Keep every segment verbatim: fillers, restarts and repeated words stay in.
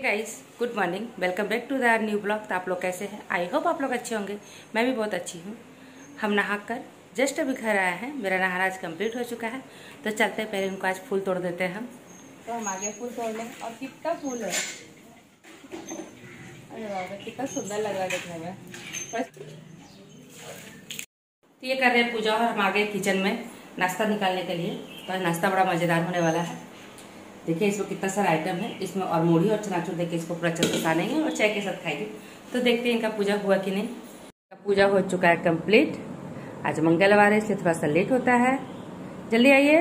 Guys, good morning, welcome back to the new blog. तो आप लोग कैसे हैं? आई होप आप लोग अच्छे होंगे। मैं भी बहुत अच्छी हूँ। हम नहाकर जस्ट अभी घर आए हैं। मेरा नहाना आज कंप्लीट हो चुका है। तो चलते हैं, पहले इनको आज फूल तोड़ देते हैं हम। तो हम आगे फूल तोड़ लें। और कितना फूल है, अरे बाबा कितना सुंदर लग रहा है देखने में। तो ये कर रहे हैं पूजा और हम आ गए किचन में नाश्ता निकालने के लिए। तो नाश्ता बड़ा मज़ेदार होने वाला है। देखिए इसमें कितना सारा आइटम है। इसमें और मूढ़ी और चनाचूर देखिए, इसको पूरा अच्छे से खानेंगे और चाय के साथ खाएंगे। तो देखते हैं इनका पूजा हुआ कि नहीं। पूजा हो चुका है कंप्लीट। आज मंगलवार है इसलिए थोड़ा सा लेट होता है। जल्दी आइए।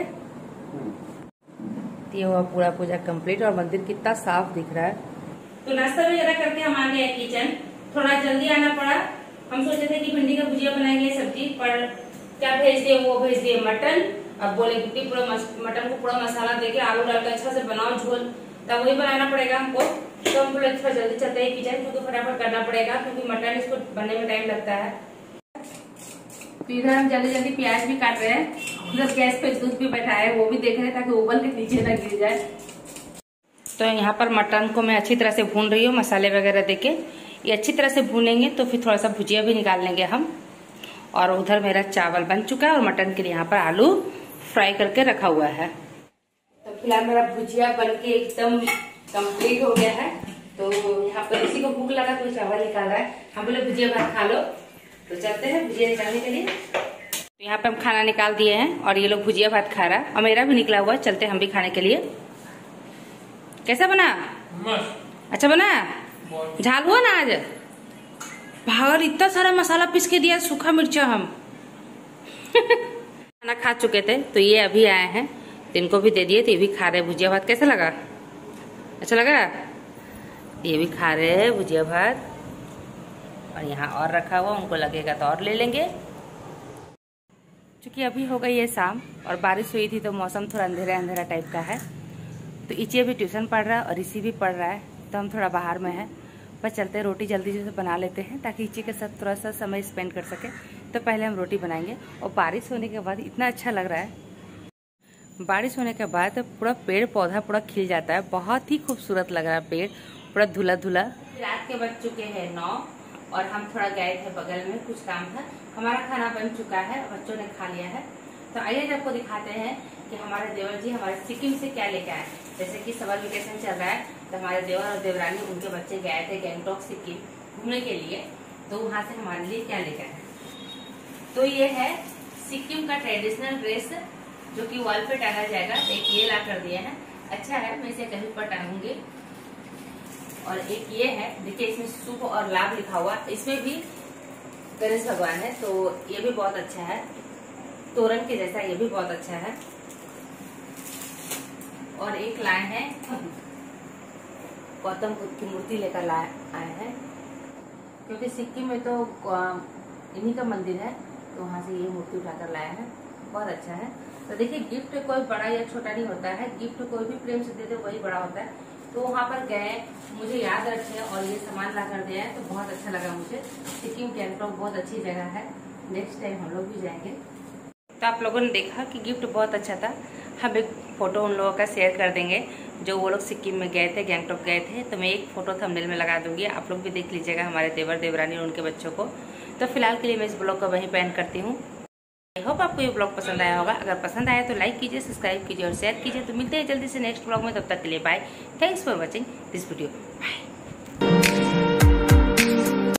ये हुआ पूरा पूजा कंप्लीट और मंदिर कितना साफ दिख रहा है। तो नाश्ता वगैरह करके हम आ गए किचन। थोड़ा जल्दी आना पड़ा। हम सोचे थे कि भिंडी का भुजिया बनाएंगे सब्जी, पर क्या भेज दिए, वो भेज दिए मटन। अब बोले कि पूरा मटन को पूरा मसाला देके आलू डाल के अच्छा से बनाओ झोल, तब वही बनाना पड़ेगा हमको। तो हम बोले थोड़ा जल्दी चलते हैं किचन, क्योंकि फटाफट करना पड़ेगा, क्योंकि मटन इसको बनने में टाइम लगता है। तो इधर हम जल्दी जल्दी प्याज भी काट रहे हैं। उधर गैस पे दूध भी बैठा है, वो भी देख रहे हैं ताकि उबल के नीचे न गिर जाए। तो यहाँ पर मटन को मैं अच्छी तरह से भून रही हूँ मसाले वगैरह देके। ये अच्छी तरह से भूनेंगे तो फिर थोड़ा सा भुजिया भी निकाल लेंगे हम। और उधर मेरा चावल बन चुका है और मटन के लिए यहाँ पर आलू फ्राई करके रखा हुआ है। तो फिलहाल मेरा भुजिया बन के एकदम कंप्लीट हो गया है। तो यहाँ पर किसी को भूख लगा तो चावल निकाल रहा है। हम बोले भुजिया भात खा लो, तो चलते हैं भुजिया निकालने के लिए। तो यहाँ पे हम खाना निकाल दिए हैं और ये लोग भुजिया भात खा रहा है और मेरा भी निकला हुआ है। चलते हम भी खाने के लिए। कैसा बना? अच्छा बना? झाल हुआ ना आज? भागर इतना सारा मसाला पीस के दिया, सूखा मिर्चा हम खाना खा चुके थे। तो ये अभी आए हैं, तो इनको भी दे दिए। तो ये भी खा रहे भुजिया भात। कैसा लगा? अच्छा लगा? ये भी खा रहे हैं भुजिया भात। और यहाँ और रखा हुआ, उनको लगेगा तो और ले लेंगे। क्योंकि अभी हो गई है शाम और बारिश हुई थी तो मौसम थोड़ा अंधेरा अंधेरा टाइप का है। तो इचे भी ट्यूशन पढ़ रहा है और इसी भी पढ़ रहा है। तो हम थोड़ा बाहर में है, पर चलते रोटी जल्दी से बना लेते हैं ताकि इचे के साथ थोड़ा सा समय स्पेंड कर सके। तो पहले हम रोटी बनाएंगे। और बारिश होने के बाद इतना अच्छा लग रहा है। बारिश होने के बाद पूरा पेड़ पौधा पूरा खिल जाता है। बहुत ही खूबसूरत लग रहा है, पेड़ पूरा धुला धुला। रात के बज चुके हैं नौ और हम थोड़ा गए थे बगल में, कुछ काम था। हमारा खाना बन चुका है, बच्चों ने खा लिया है। तो आइए आपको दिखाते हैं कि हमारे देवर जी हमारे सिक्किम से क्या लेके आए। जैसे कि समर वेकेशन चल रहा है, तो हमारे देवर और देवरानी उनके बच्चे गए थे गैंगटॉक सिक्किम घूमने के लिए। तो वहाँ से हमारे लिए क्या लेके आए। तो ये है सिक्किम का ट्रेडिशनल ड्रेस, जो कि वॉल पे टांगा जाएगा। एक ये ला कर दिया है, अच्छा है, मैं इसे कहीं पर टांगूंगी। और एक ये है, देखिए इसमें शुभ और लाभ लिखा हुआ। इसमें भी गणेश भगवान है, तो ये भी बहुत अच्छा है। तोरण के जैसा ये भी बहुत अच्छा है। और एक लाए हैं गौतम बुद्ध की मूर्ति लेकर लाए आए हैं, क्योंकि सिक्किम में तो इन्हीं का मंदिर है, तो वहाँ से ये मूर्ति उठाकर लाया है। बहुत अच्छा है। तो देखिए गिफ्ट कोई बड़ा या छोटा नहीं होता है, गिफ्ट कोई भी प्रेम से दे दे वही बड़ा होता है। तो वहाँ पर गए, मुझे याद रखे और ये सामान ला कर दिया है, तो बहुत अच्छा लगा मुझे। सिक्किम गैंगटॉक बहुत अच्छी जगह है, नेक्स्ट टाइम हम लोग भी जाएंगे। तो आप लोगों ने देखा कि गिफ्ट बहुत अच्छा था। हम एक फोटो उन लोगों का शेयर कर देंगे जो वो लोग सिक्किम में गए थे, गैंगटॉक गए थे। तो मैं एक फोटो थंबनेल में लगा दूंगी, आप लोग भी देख लीजिएगा, हमारे देवर देवरानी और उनके बच्चों को। तो फिलहाल के लिए मैं इस ब्लॉग को वहीं पे एंड करती हूँ। आई होप आपको ये ब्लॉग पसंद आया होगा। अगर पसंद आया तो लाइक कीजिए, सब्सक्राइब कीजिए और शेयर कीजिए। तो मिलते हैं जल्दी से नेक्स्ट ब्लॉग में, तब तक के लिए bye. Thanks for watching this video. Bye.